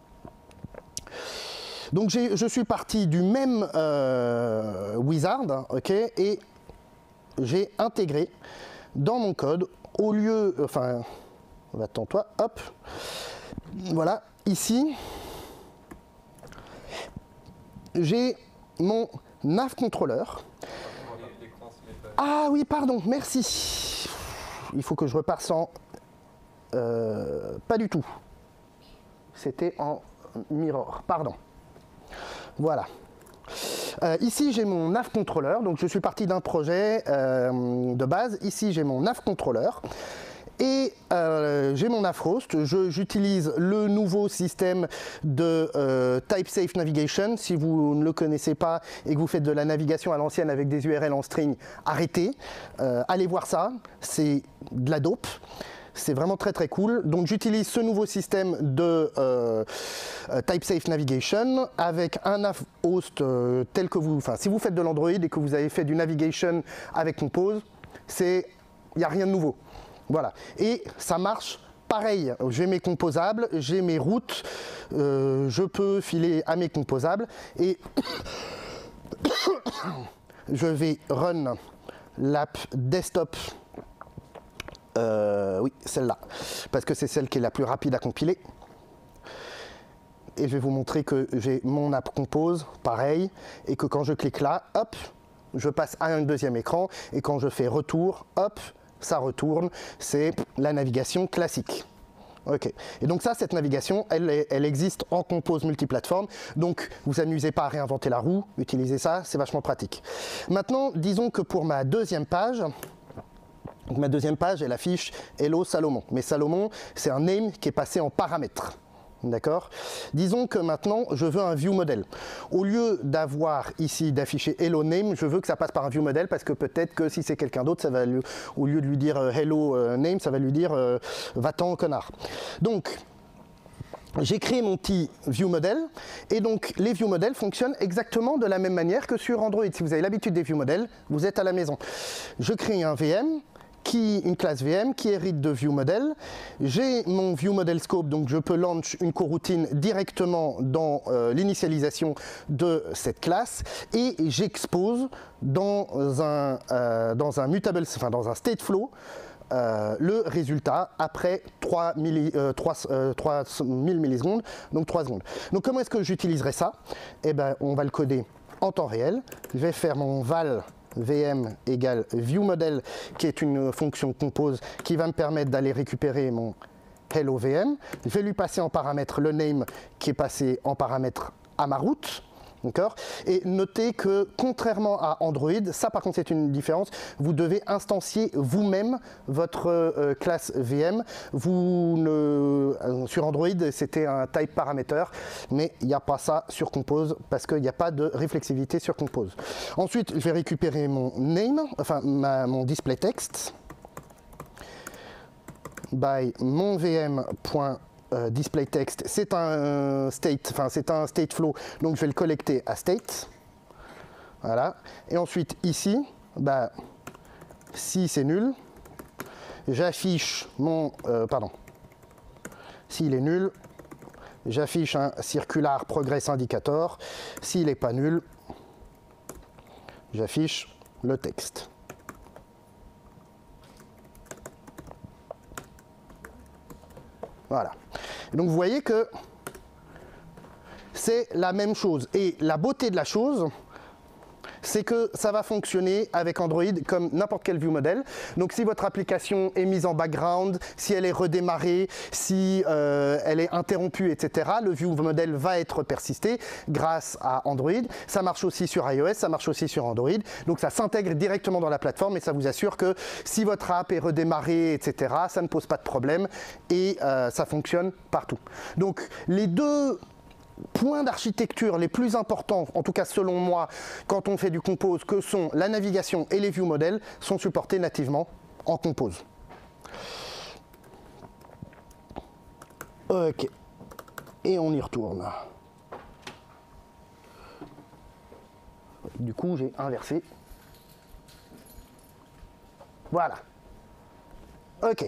Donc, je suis parti du même euh, wizard, ok, et j'ai intégré dans mon code, au lieu, enfin, attends-toi, hop, voilà, ici, j'ai mon nav controller. Ah oui, pardon, merci. Il faut que je reparte sans... Euh, pas du tout. C'était en mirror, pardon. Voilà. Euh, ici, j'ai mon nav controller. Donc, je suis parti d'un projet euh, de base. Ici, j'ai mon nav controller. Et euh, j'ai mon navhost. J'utilise le nouveau système de euh, Type Safe Navigation. Si vous ne le connaissez pas et que vous faites de la navigation à l'ancienne avec des U R L en string, arrêtez. Euh, allez voir ça. C'est de la dope. C'est vraiment très très cool. Donc j'utilise ce nouveau système de euh, Type Safe Navigation avec un navhost euh, tel que vous... Enfin, si vous faites de l'Android et que vous avez fait du navigation avec Compose, c'est... il n'y a rien de nouveau. Voilà. Et ça marche pareil. J'ai mes composables, j'ai mes routes, euh, je peux filer à mes composables et je vais run l'app desktop. Euh, oui, celle-là, parce que c'est celle qui est la plus rapide à compiler. Et je vais vous montrer que j'ai mon app Compose, pareil, et que quand je clique là, hop, je passe à un deuxième écran, et quand je fais retour, hop, ça retourne, c'est la navigation classique. Ok. Et donc ça, cette navigation, elle, elle existe en Compose multiplateforme, donc vous amusez pas à réinventer la roue, utilisez ça, c'est vachement pratique. Maintenant, disons que pour ma deuxième page, donc ma deuxième page, elle affiche Hello Salomon. Mais Salomon, c'est un name qui est passé en paramètre. D'accord? Disons que maintenant, je veux un view model. Au lieu d'avoir ici, d'afficher Hello Name, je veux que ça passe par un view model parce que peut-être que si c'est quelqu'un d'autre, ça va lui, au lieu de lui dire euh, Hello euh, Name, ça va lui dire euh, va-t'en connard. Donc, j'ai créé mon petit view model et donc les view models fonctionnent exactement de la même manière que sur Android. Si vous avez l'habitude des view models, vous êtes à la maison. Je crée un V M. Qui, une classe V M qui hérite de ViewModel. J'ai mon ViewModelScope, donc je peux launch une coroutine directement dans euh, l'initialisation de cette classe et j'expose dans un, euh, dans un mutable, enfin dans un stateflow, euh, le résultat après trois mille millisecondes, donc trois secondes. Donc comment est-ce que j'utiliserai ça? Eh ben, on va le coder en temps réel. Je vais faire mon val V M égale ViewModel, qui est une fonction Compose qui va me permettre d'aller récupérer mon Hello V M. Je vais lui passer en paramètre le name qui est passé en paramètre à ma route. D'accord? Et notez que contrairement à Android, ça par contre c'est une différence, vous devez instancier vous-même votre euh, classe V M. Vous ne, euh, sur Android c'était un type parameter, mais il n'y a pas ça sur Compose parce qu'il n'y a pas de réflexivité sur Compose. Ensuite je vais récupérer mon name, enfin ma, mon display text by mon vm. Euh, display text, c'est un state, enfin c'est un stateflow, donc je vais le collecter à state. Voilà. Et ensuite ici, bah, si c'est nul, j'affiche mon, euh, pardon, s'il est nul, j'affiche un circular progress indicator. S'il n'est pas nul, j'affiche le texte. Voilà. Donc vous voyez que c'est la même chose. Et la beauté de la chose, c'est que ça va fonctionner avec Android comme n'importe quel view model. Donc si votre application est mise en background, si elle est redémarrée, si euh, elle est interrompue, et cetera, le view model va être persisté grâce à Android. Ça marche aussi sur iOS, ça marche aussi sur Android. Donc ça s'intègre directement dans la plateforme et ça vous assure que si votre app est redémarrée, et cetera, ça ne pose pas de problème et euh, ça fonctionne partout. Donc les deux points d'architecture les plus importants, en tout cas selon moi, quand on fait du Compose, que sont la navigation et les view models, sont supportés nativement en Compose. Ok. Et on y retourne. Du coup, j'ai inversé. Voilà. Ok.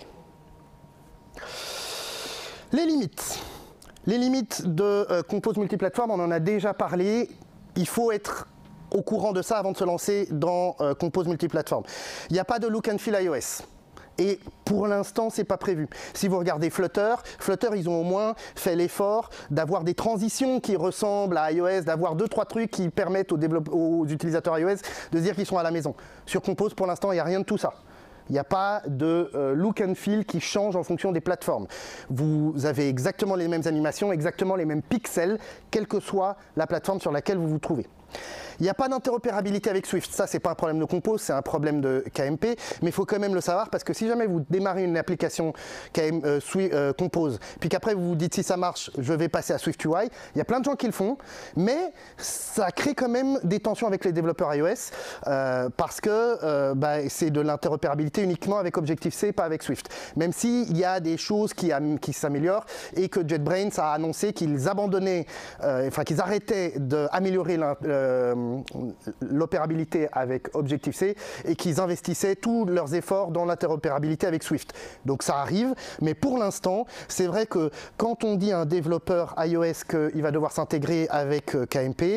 Les limites. Les limites de euh, Compose multiplateforme, on en a déjà parlé. Il faut être au courant de ça avant de se lancer dans euh, Compose multiplateforme. Il n'y a pas de look and feel iOS. Et pour l'instant, ce n'est pas prévu. Si vous regardez Flutter, Flutter, ils ont au moins fait l'effort d'avoir des transitions qui ressemblent à iOS, d'avoir deux, trois trucs qui permettent aux, aux utilisateurs iOS de se dire qu'ils sont à la maison. Sur Compose, pour l'instant, il n'y a rien de tout ça. Il n'y a pas de euh, look and feel qui change en fonction des plateformes. Vous avez exactement les mêmes animations, exactement les mêmes pixels, quelle que soit la plateforme sur laquelle vous vous trouvez. Il n'y a pas d'interopérabilité avec Swift, ça c'est pas un problème de Compose, c'est un problème de K M P, mais il faut quand même le savoir parce que si jamais vous démarrez une application K M, euh, Swift, euh, Compose, puis qu'après vous vous dites si ça marche, je vais passer à SwiftUI, il y a plein de gens qui le font, mais ça crée quand même des tensions avec les développeurs iOS euh, parce que euh, bah, c'est de l'interopérabilité uniquement avec Objective-C, pas avec Swift. Même s'il y a des choses qui, qui s'améliorent et que JetBrains a annoncé qu'ils abandonnaient, euh, enfin qu'ils arrêtaient d'améliorer l'opérabilité avec Objective-C et qu'ils investissaient tous leurs efforts dans l'interopérabilité avec Swift. Donc ça arrive, mais pour l'instant, c'est vrai que quand on dit à un développeur iOS qu'il va devoir s'intégrer avec K M P,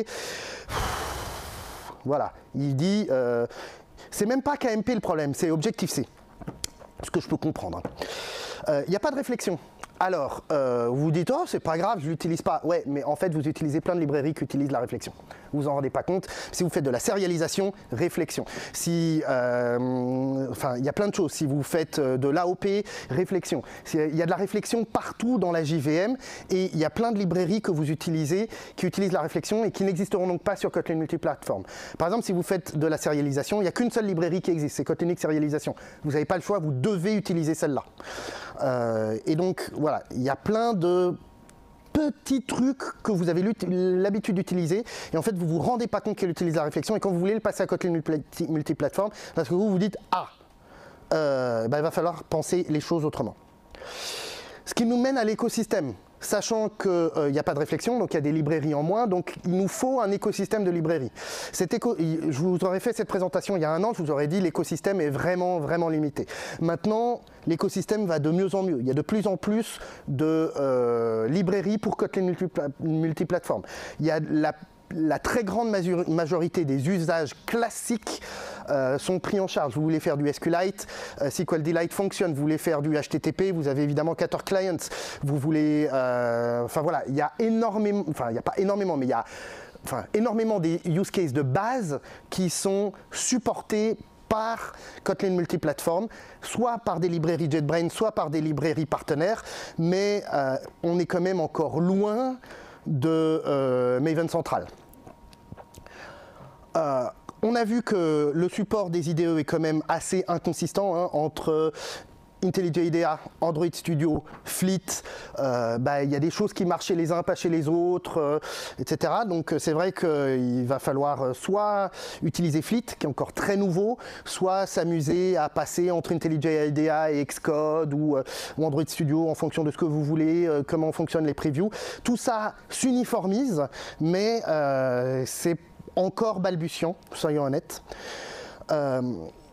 voilà, il dit, euh, c'est même pas K M P le problème, c'est Objective-C, ce que je peux comprendre. Il euh, n'y a pas de réflexion. Alors, euh, vous vous dites, oh, c'est pas grave, je l'utilise pas. Ouais, mais en fait, vous utilisez plein de librairies qui utilisent la réflexion. Vous vous en rendez pas compte. Si vous faites de la sérialisation, réflexion. Si, euh, enfin, il y a plein de choses. Si vous faites de l'A O P, réflexion. Il y a de la réflexion partout dans la J V M et il y a plein de librairies que vous utilisez qui utilisent la réflexion et qui n'existeront donc pas sur Kotlin multiplateforme. Par exemple, si vous faites de la sérialisation, il n'y a qu'une seule librairie qui existe, c'est Kotlin X Serialisation. Vous n'avez pas le choix, vous devez utiliser celle-là. Euh, et donc, voilà, il y a plein de petits trucs que vous avez l'habitude d'utiliser et en fait vous vous rendez pas compte qu'elle utilise la réflexion et quand vous voulez le passer à Kotlin multiplateforme, parce que vous vous dites ah, euh, bah, il va falloir penser les choses autrement. Ce qui nous mène à l'écosystème. Sachant qu'il n'y euh, a pas de réflexion, donc il y a des librairies en moins, donc il nous faut un écosystème de librairies. Cet éco je vous aurais fait cette présentation il y a un an, je vous aurais dit l'écosystème est vraiment, vraiment limité. Maintenant, l'écosystème va de mieux en mieux. Il y a de plus en plus de euh, librairies pour Kotlin multipla multiplateforme. Il y a la La très grande majorité des usages classiques euh, sont pris en charge. Vous voulez faire du SQLite, euh, SQLite fonctionne. Vous voulez faire du H T T P, vous avez évidemment Ktor Clients. Vous voulez, euh, enfin voilà, il y a énormément, enfin il n'y a pas énormément, mais il y a, enfin énormément des use cases de base qui sont supportés par Kotlin multiplateforme, soit par des librairies JetBrains, soit par des librairies partenaires, mais euh, on est quand même encore loin de euh, Maven Central. Euh, on a vu que le support des I D E est quand même assez inconsistant hein, entre IntelliJ I D A, Android Studio, Fleet, euh, bah, y a des choses qui marchent chez les uns, pas chez les autres, euh, et cetera. Donc c'est vrai qu'il va falloir soit utiliser Fleet, qui est encore très nouveau, soit s'amuser à passer entre IntelliJ I D A et Xcode ou, euh, ou Android Studio en fonction de ce que vous voulez, euh, comment fonctionnent les previews. Tout ça s'uniformise, mais euh, c'est encore balbutiant, soyons honnêtes. Euh,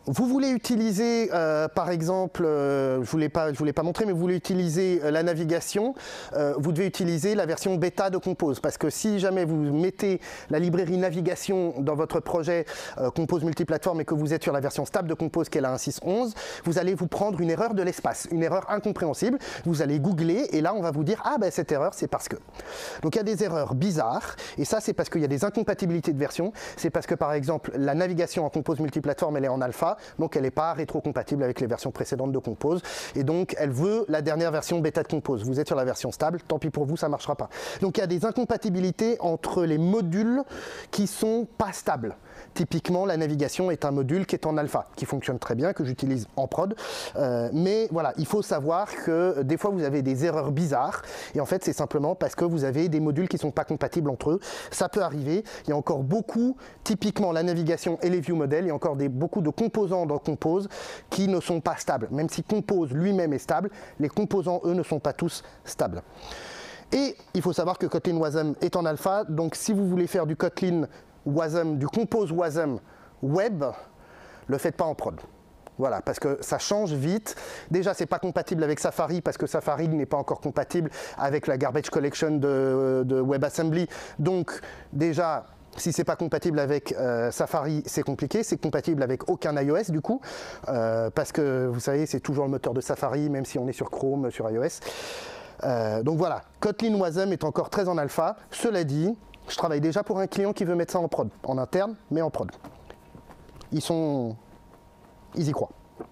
vous voulez utiliser, euh, par exemple, euh, je ne vous l'ai pas, je vous l'ai pas montré, mais vous voulez utiliser euh, la navigation, euh, vous devez utiliser la version bêta de Compose. Parce que si jamais vous mettez la librairie navigation dans votre projet euh, Compose multiplateforme et que vous êtes sur la version stable de Compose qui est la un point six point onze, vous allez vous prendre une erreur de l'espace, une erreur incompréhensible. Vous allez googler et là on va vous dire « Ah ben cette erreur c'est parce que… » Donc il y a des erreurs bizarres et ça c'est parce qu'il y a des incompatibilités de version. C'est parce que par exemple la navigation en Compose multiplateforme elle est en alpha. Donc elle n'est pas rétro-compatible avec les versions précédentes de Compose. Et donc elle veut la dernière version bêta de Compose. Vous êtes sur la version stable, tant pis pour vous, ça ne marchera pas. Donc il y a des incompatibilités entre les modules qui ne sont pas stables. Typiquement, la navigation est un module qui est en alpha, qui fonctionne très bien, que j'utilise en prod. Euh, mais voilà, il faut savoir que des fois vous avez des erreurs bizarres. Et en fait, c'est simplement parce que vous avez des modules qui ne sont pas compatibles entre eux. Ça peut arriver. Il y a encore beaucoup, typiquement la navigation et les view models, il y a encore des, beaucoup de composants dans Compose qui ne sont pas stables. Même si Compose lui-même est stable, les composants, eux, ne sont pas tous stables. Et il faut savoir que Kotlin Wasm est en alpha. Donc si vous voulez faire du Kotlin Wasm, du Compose Wasm web, le faites pas en prod. Voilà, parce que ça change vite. Déjà, c'est pas compatible avec Safari parce que Safari n'est pas encore compatible avec la garbage collection de, de WebAssembly. Donc, déjà, si c'est pas compatible avec euh, Safari, c'est compliqué. C'est compatible avec aucun iOS du coup, euh, parce que vous savez, c'est toujours le moteur de Safari, même si on est sur Chrome, sur iOS. Euh, donc voilà, Kotlin Wasm est encore très en alpha. Cela dit, je travaille déjà pour un client qui veut mettre ça en prod, en interne, mais en prod. Ils sont... Ils y croient.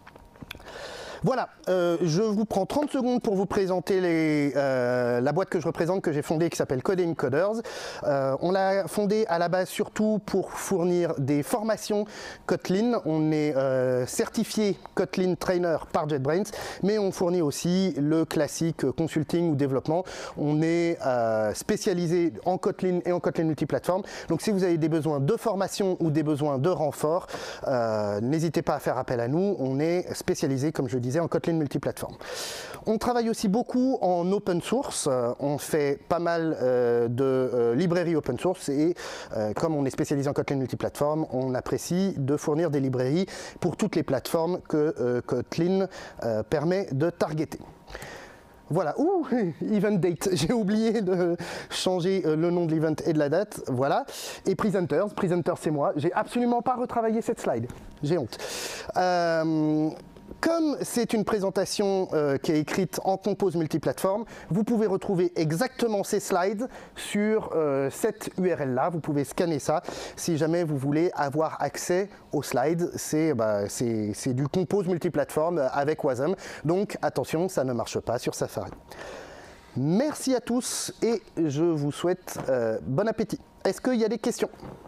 Voilà, euh, je vous prends trente secondes pour vous présenter les, euh, la boîte que je représente, que j'ai fondée, qui s'appelle Coding Coders. Euh, on l'a fondée à la base surtout pour fournir des formations Kotlin. On est euh, certifié Kotlin Trainer par JetBrains, mais on fournit aussi le classique consulting ou développement. On est euh, spécialisé en Kotlin et en Kotlin multiplateforme. Donc si vous avez des besoins de formation ou des besoins de renfort, euh, n'hésitez pas à faire appel à nous. On est spécialisé, comme je le disais, en Kotlin multiplateforme. On travaille aussi beaucoup en open source. Euh, on fait pas mal euh, de euh, librairies open source et euh, comme on est spécialisé en Kotlin multiplateforme, on apprécie de fournir des librairies pour toutes les plateformes que euh, Kotlin euh, permet de targeter. Voilà, ouh, event date, j'ai oublié de changer le nom de l'event et de la date, voilà. Et presenters, presenters c'est moi, j'ai absolument pas retravaillé cette slide, j'ai honte. Euh, Comme c'est une présentation euh, qui est écrite en Compose multiplateforme, vous pouvez retrouver exactement ces slides sur euh, cette U R L-là. Vous pouvez scanner ça si jamais vous voulez avoir accès aux slides. C'est bah, c'est du Compose multiplateforme avec Wasm. Donc attention, ça ne marche pas sur Safari. Merci à tous et je vous souhaite euh, bon appétit. Est-ce qu'il y a des questions?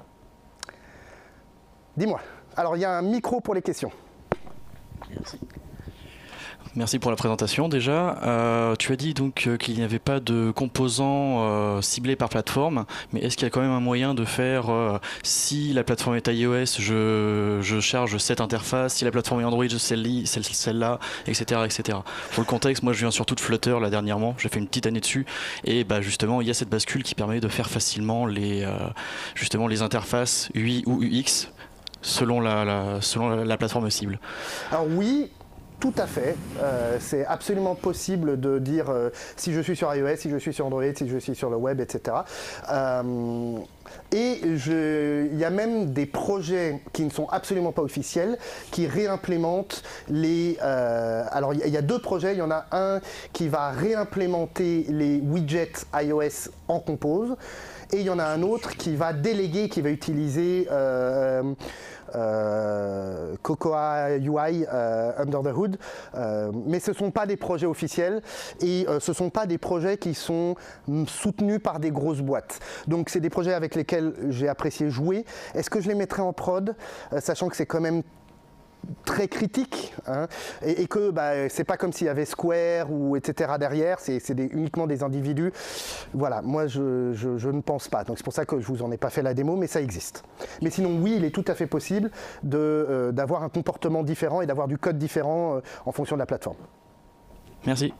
Dis-moi. Alors il y a un micro pour les questions.
Merci. Merci pour la présentation déjà. Euh, tu as dit donc euh, qu'il n'y avait pas de composants euh, ciblés par plateforme, mais est-ce qu'il y a quand même un moyen de faire, euh, si la plateforme est iOS, je, je charge cette interface, si la plateforme est Android, celle-là, celle, celle et cetera, et cetera. Pour le contexte, moi je viens surtout de Flutter là dernièrement, j'ai fait une petite année dessus, et bah, justement il y a cette bascule qui permet de faire facilement les, euh, justement, les interfaces U I ou U X selon la, la, selon la, la plateforme cible.
Alors oui, tout à fait. Euh, c'est absolument possible de dire euh, si je suis sur iOS, si je suis sur Android, si je suis sur le web, et cetera. Euh, et je, il y a même des projets qui ne sont absolument pas officiels qui réimplémentent les... Euh, alors il y, y a deux projets, il y en a un qui va réimplémenter les widgets iOS en Compose. Et il y en a un autre qui va déléguer, qui va utiliser euh, euh, Cocoa U I euh, Under the Hood. Euh, mais ce ne sont pas des projets officiels et euh, ce ne sont pas des projets qui sont soutenus par des grosses boîtes. Donc c'est des projets avec lesquels j'ai apprécié jouer. Est-ce que je les mettrai en prod, euh, sachant que c'est quand même très critique, hein, et, et que bah, c'est pas comme s'il y avait Square ou et cetera derrière, c'est uniquement des individus. Voilà, moi je, je, je ne pense pas. Donc c'est pour ça que je vous en ai pas fait la démo, mais ça existe. Mais sinon oui, il est tout à fait possible de euh, d'avoir un comportement différent et d'avoir du code différent euh, en fonction de la plateforme.
Merci.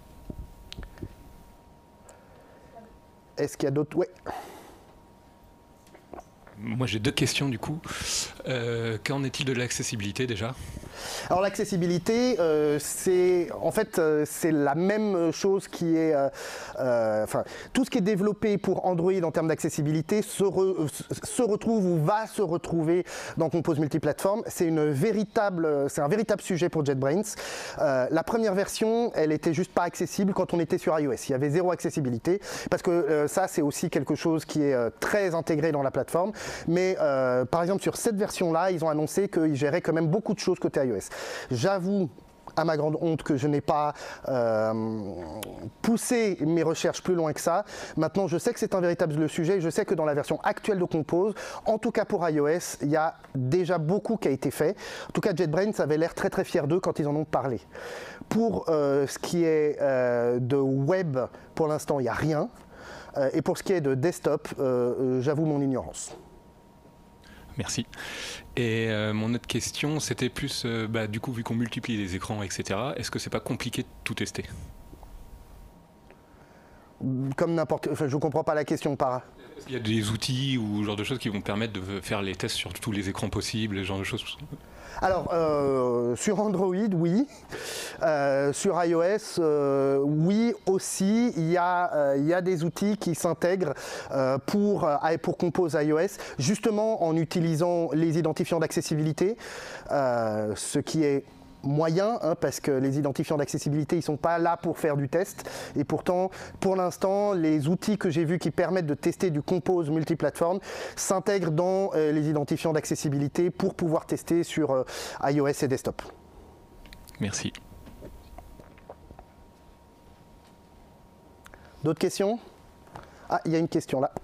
Est-ce qu'il y a d'autres? Ouais.
Moi j'ai deux questions du coup. Euh, Qu'en est-il de l'accessibilité déjà?
Alors l'accessibilité, euh, c'est en fait euh, c'est la même chose qui est, euh, euh, enfin tout ce qui est développé pour Android en termes d'accessibilité se, re, se retrouve ou va se retrouver dans Compose multiplateforme. C'est une véritable, c'est un véritable sujet pour JetBrains. Euh, la première version, elle était juste pas accessible quand on était sur iOS. Il y avait zéro accessibilité parce que euh, ça c'est aussi quelque chose qui est euh, très intégré dans la plateforme. Mais euh, par exemple sur cette version-là, ils ont annoncé qu'ils géraient quand même beaucoup de choses côté iOS. J'avoue, à ma grande honte, que je n'ai pas euh, poussé mes recherches plus loin que ça. Maintenant, je sais que c'est un véritable sujet. Je sais que dans la version actuelle de Compose, en tout cas pour iOS, il y a déjà beaucoup qui a été fait. En tout cas, JetBrains avait l'air très très fier d'eux quand ils en ont parlé. Pour euh, ce qui est euh, de web, pour l'instant, il n'y a rien. Euh, et pour ce qui est de desktop, euh, euh, j'avoue mon ignorance.
Merci. Et euh, mon autre question, c'était plus, euh, bah, du coup, vu qu'on multiplie les écrans, et cetera, est-ce que c'est pas compliqué de tout tester?
Comme n'importe... Enfin, je ne comprends pas la question, par...
Il y a des outils ou ce genre de choses qui vont permettre de faire les tests sur tous les écrans possibles, ce genre de choses?
Alors, euh, sur Android, oui. Euh, sur iOS, euh, oui aussi. Il y a, euh, il y a des outils qui s'intègrent euh, pour, euh, pour Compose iOS, justement en utilisant les identifiants d'accessibilité, euh, ce qui est moyen, hein, parce que les identifiants d'accessibilité, ils ne sont pas là pour faire du test. Et pourtant, pour l'instant, les outils que j'ai vus qui permettent de tester du Compose multiplateforme s'intègrent dans euh, les identifiants d'accessibilité pour pouvoir tester sur euh, iOS et desktop.
Merci.
D'autres questions? Ah, il y a une question là.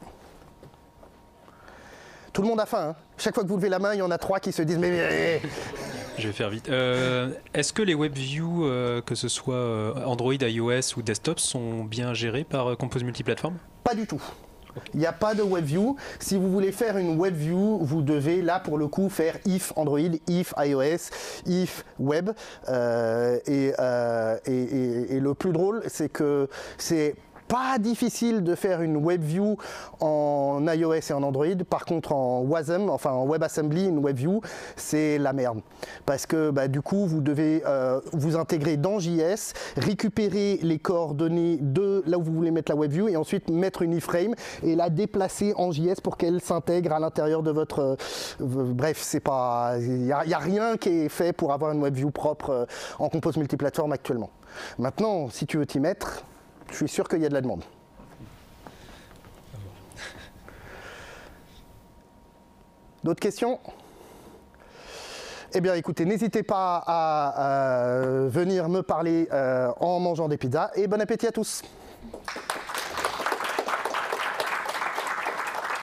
Tout le monde a faim, hein. Chaque fois que vous levez la main, il y en a trois qui se disent « mais... mais... »
Je vais faire vite. Euh, Est-ce que les WebView, euh, que ce soit euh, Android, iOS ou desktop, sont bien gérés par euh, Compose multiplateforme?
Pas du tout. Il n'y a pas de WebView. Si vous voulez faire une WebView, vous devez là pour le coup faire if Android, if iOS, if web. Euh, et, euh, et, et, et le plus drôle, c'est que c'est pas difficile de faire une WebView en iOS et en Android. Par contre, en WASM, enfin en WebAssembly, une WebView, c'est la merde. Parce que bah, du coup, vous devez euh, vous intégrer dans J S, récupérer les coordonnées de là où vous voulez mettre la WebView et ensuite mettre une iframe et la déplacer en J S pour qu'elle s'intègre à l'intérieur de votre... Euh, bref, c'est pas... Il n'y a, a rien qui est fait pour avoir une WebView propre euh, en Compose multiplateforme actuellement. Maintenant, si tu veux t'y mettre, je suis sûr qu'il y a de la demande. D'autres questions? Eh bien écoutez, n'hésitez pas à euh, venir me parler euh, en mangeant des pizzas et bon appétit à tous.